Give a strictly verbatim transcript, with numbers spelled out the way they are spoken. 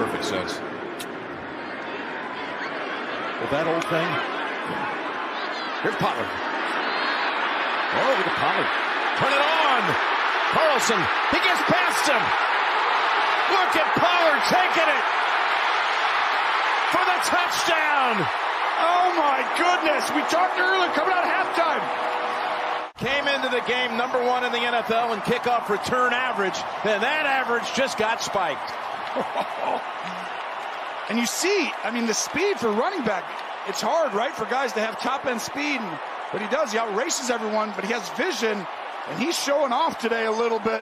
perfect sense. Well, that old thing. Here's Pollard. Oh, look at Pollard. Turn it on. Carlson. He gets past him. Look at Pollard taking it for the touchdown. Oh, my goodness. We talked earlier coming out of halftime. Came into the game number one in the N F L in kickoff return average. And that average just got spiked. And you see, I mean, the speed for running back. It's hard, right, for guys to have top-end speed. But he does. He outraces everyone, but he has vision. And he's showing off today a little bit.